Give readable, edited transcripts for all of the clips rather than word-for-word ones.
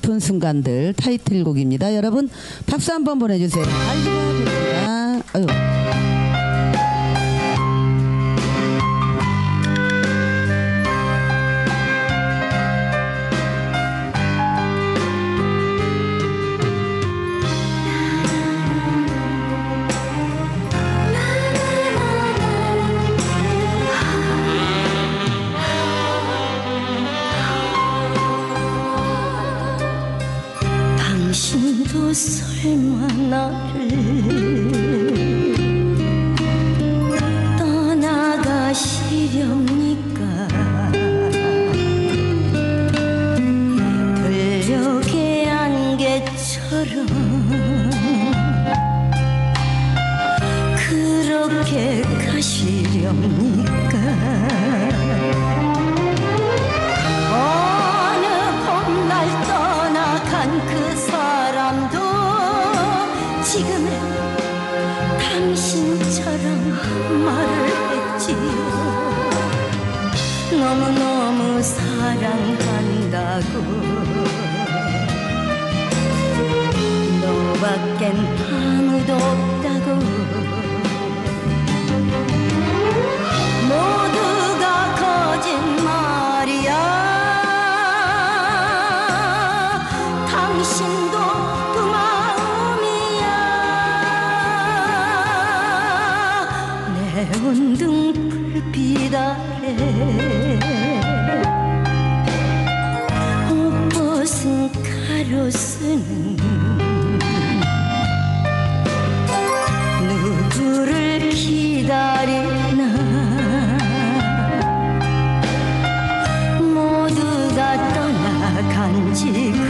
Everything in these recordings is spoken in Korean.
좋은 순간들 타이틀곡입니다. 여러분 박수 한번 보내주세요. 달리가 부릅니다. 아유. 당신도 설마 나를 떠나가시렵니까? 들녘의 안개처럼 그렇게 가시렵니까? 어느 봄날 떠나간 그 사람도 지금은 당신처럼 말을 했지요. 너무너무 사랑한다고 너밖엔 아무도 없다고 모두가 거짓말이야. 당신도 그 마음이야. 내 온등 불빛 아래 옷 벗은 가로수는 누구를 기다리나. 모두가 떠나간 지금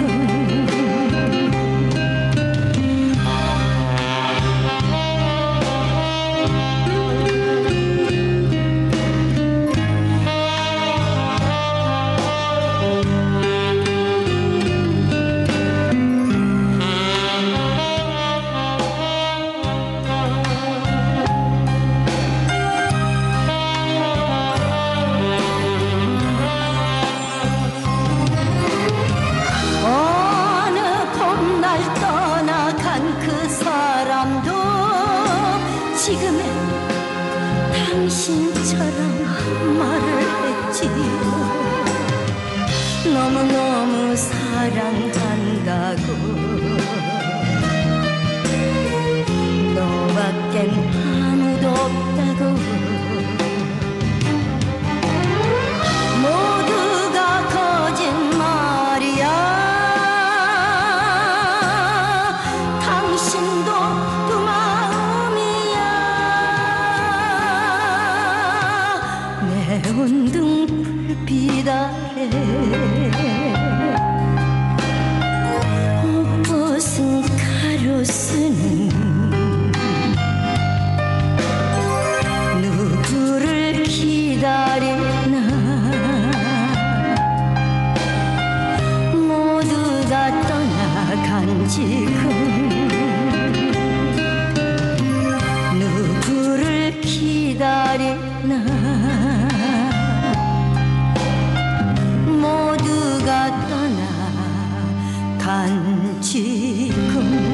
지금은 당신처럼 말을 했지요. 너무너무 사랑한다고 너밖엔 아무도 없다고 모두가 거짓말이야. 당신도 그 내 온등 불빛 아래 옷 벗은 가로수는 누구를 기다리나. 모두가 떠나간 지금 누구를 기다리나. 모두가 떠나간 지금